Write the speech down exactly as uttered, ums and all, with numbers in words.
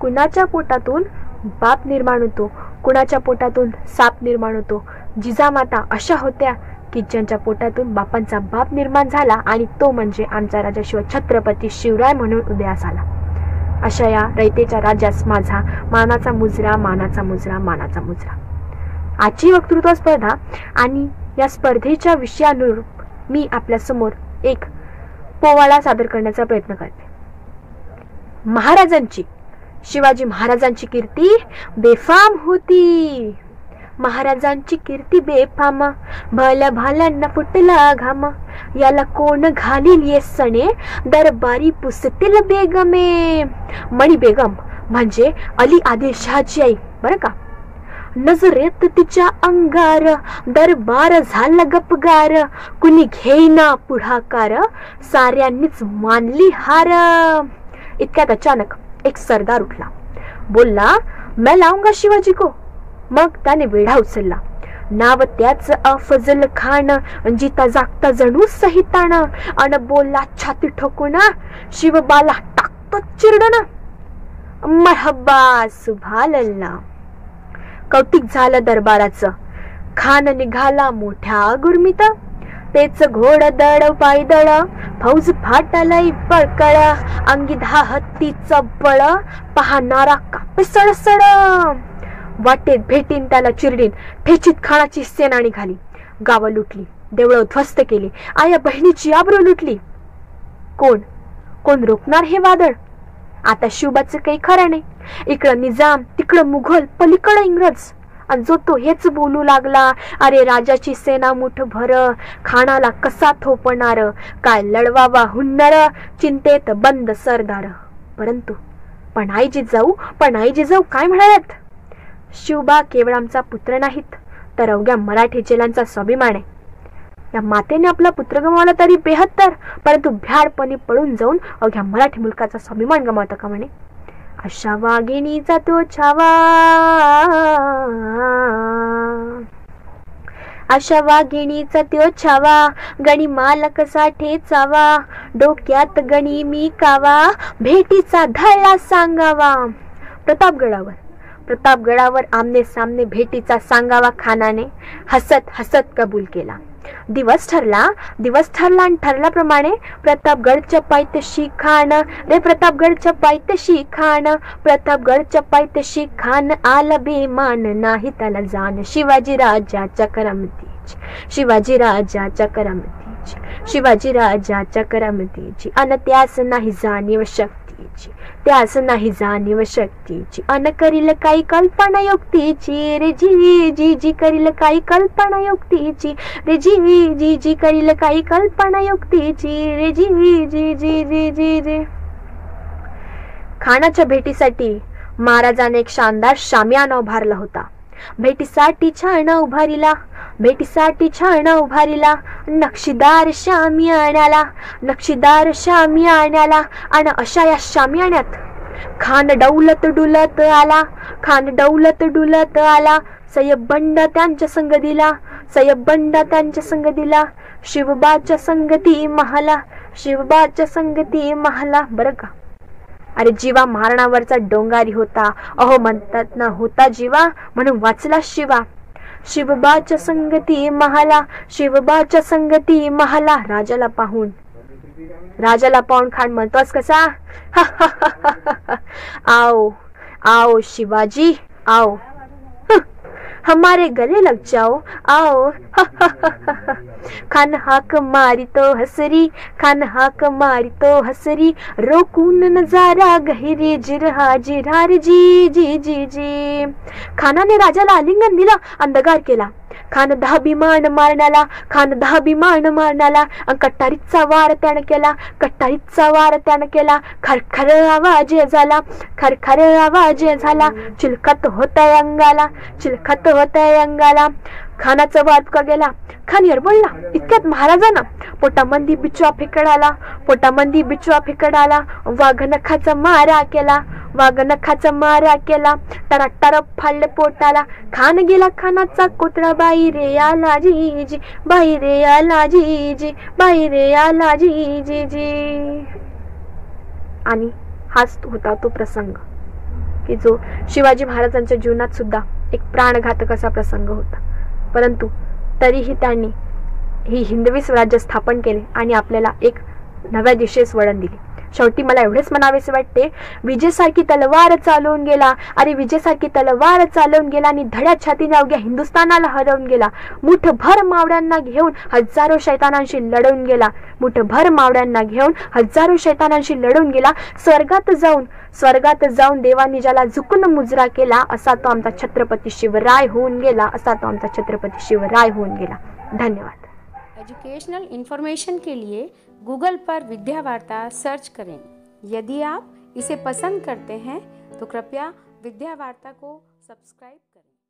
कुणाच्या पोटातून बाप निर्माण होतो, कुणाच्या पोटातून साप निर्माण होतो. जिजामाता अशा होत्या की ज्यांच्या पोटातून बापांचा बाप निर्माण झाला आणि तो म्हणजे आमचा राजा शिव छत्रपती शिवराय म्हणून उदयास आला. अशा या रयतेच्या राजास माझा मानाचा मुजरा, मानाचा मुजरा, मानाचा मुजरा. आजची वक्तृत्व स्पर्धा आणि या स्पर्धेच्या विषयानुरूप मी आपल्या समोर एक पोवाडा सादर करण्याचा प्रयत्न करते. महाराजांची, शिवाजी महाराजांची कीर्ती बेफाम होती. महाराजांची कीर्ती बेफाम, भल्या भाल्यांना फुटला घाम. याला कोण घालील ये सणे, दरबारी पुसतील बेगमे. मणी बेगम म्हणजे अली आदिलशहाची आई बरं का. नजरेत तिच्या अंगार, दरबार झाला गपगार. कुणी घेईना पुढाकार, साऱ्यांनीच मानली हार. इतक्यात अचानक एक सरदार उठला, बोलला, मैं लाऊंगा शिवाजी को. मग त्याने वेढा उचलला. नाव त्याच अफजल खान, जिता जागता जणू सहितान. अन बोलला छाती ठोकून, शिवबाला टाकतो चिरडण. मरहबा सुभानअल्लाह. कौतिक झालं दरबाराचं. खान निघाला मोठ्या गुरमीत. तेच घोड दड पायदळ, फौज फाटलय पळकळ. अंगी दहा हत्तीचं बळ, पाहणारा कापे सडसड. वाटेत भेटीन त्याला चिरडीन, ठेचीत खानाची सेना निघाली. गावं लुटली, देवळं उद्ध्वस्त केली, आया बहिणीची आबरू लुटली. कोण कोण रोखणार हे वादळ? आता शिवबाचं काही खरं नाही. इकडं निजाम, तिकडं मुघल, पलीकडं इंग्रज. आणि जो तो हेच बोलू लागला, अरे राजाची सेना मुठ भर, खानाला कसा थोपणार, काय लढवावा हुन्नर, चिंतेत बंद सरदार. परंतु पण आई जिजाऊ, पण आई जिजाऊ काय म्हणाल्यात? शिवबा केवळ आमचा पुत्र नाहीत, तर अवघ्या मराठी चेलांचा स्वाभिमान आहे. या मातेने आपला पुत्र गमावला तरी बेहत्तर, परंतु भ्याडपणी पळून जाऊन अवघ्या मराठी मुलकाचा स्वाभिमान गमावता का म्हणे? अशा वाघिणीचा तो छावा, अशा वाघिणीचा तो छावा, गणी मालक साठे चावा. डोक्यात गणी मी कावा, भेटीचा धळा सांगावा. प्रतापगडावर प्रतापगडावर आमने सामने भेटीचा सांगावा खानाने हसत हसत कबूल केला. दिवस ठरला दिवस ठरला आणि ठरल्याप्रमाणे प्रतापगडच्या पायथ्याशी खान रे प्रतापगडच्या पायथ्याशी खान. प्रतापगडच्या पायथ्याशी खान आला बेमान, नाही त्याला जाण शिवाजी राजाच्या करामतीची, शिवाजी राजाच्या करामतीची, शिवाजी राजाच्या करामतीची. अन त्यास नाही जाणीव शक्तीची, त्यास नाही जाणीव शक्तीची. अन करील काही कल्पना युक्तीची, रे जी जी जी करील काही कल्पना युक्तीची, रे जी जी जी करील काही कल्पना युक्तीची, रे जी जी जी जी जी जी. खानाच्या भेटीसाठी महाराजाने एक शानदार शामियाना उभारला होता. भेटीसाठी छान उभारिला, भेटीसाठी छान उभारिला. नक्षीदार शामियाण्याला, नक्षीदार शामियाण्याला. आणि अशा या शामियाण्यात खान डौलत डुलत आला, खान डौलत डुलत आला. सय्यबंड त्यांच्या संगतीला, सय्यबंड त्यांच्या संगतीला. शिवबाच्या संगती महाला, शिवबाच्या संगती महाला. बरं का, अरे जीवा महारणावरचा डोंगारी होता, अहो म्हणतात ना होता जीवा म्हणून वाचला शिवा. शिवबाच्या संगती महाला, शिवबाच्या संगती महाला. राजाला पाहून राजाला पाहून खान म्हणतोस कसा, आओ आओ शिवाजी आओ, हमारे गले लग जाओ आओ. खान हाक मारी तो हसरी, खान हाक मारी तो हसरी. रोकून नजारा गहिरी जिरहा जिरहार जी जी जी जी. खानाने राजाला आलिंगन दिला, अंधकार केला. खान दहा विमान मारण्याला, खान दहा विमान मारण्याला. कट्टारीचा वार त्यानं केला, कट्टारीचा वार त्यानं केला. खरखर आवाज झाला, खरखर आवाज झाला. चिलखत होता अंगाला, चिलखत होता अंगाला. खानाचा वाद का गेला, खान यरबळला. इतक्यात महाराजांना पोटामंदी बिचवा फेकडाला, पोटामंदी बिचवा फेकडाला. वाघ नखाचा मारा केला, वाघ नखाचा मारा केला. टराटरा फाडले पोटाला. खान गेला खानाचा कोतळा. बाई रे आला जी जी, बाई रे आला जी जी, बाई रे आला जी जी जी. आणि हाच होता तो प्रसंग. की जो शिवाजी महाराजांच्या जीवनात सुद्धा एक प्राणघातक असा प्रसंग होता, परंतु तरीही त्यांनी ही हिंदवी स्वराज्य स्थापन केले आणि आपल्याला एक नव्या दिशेस वळण दिली. शेवटी मला एवढेच म्हणावेसे वाटते, विजेसारखी तलवार चालवून गेला, अरे विजेसारखी तलवार चालवून गेला आणि धड्या छातीने अवघ्या हिंदुस्थानाला हरवून गेला. मुठभर मावळ्यांना घेऊन हजारो शैतानांशी लढून गेला. मुठभर मावळ्यांना घेऊन हजारो शैतानांशी लढून गेला. स्वर्गात जाऊन स्वर्गात जाऊन देवानी ज्याला झुकून मुजरा केला, असा तो आमचा छत्रपती शिवराय होऊन गेला. असा तो आमचा छत्रपती शिवराय होऊन गेला. धन्यवाद. एजुकेशनल इन्फॉर्मेशन के लिए गूगल पर विद्या वार्ता सर्च करें. यदि आप इसे पसंद करते हैं तो कृपया विद्या वार्ता को सब्सक्राइब करें.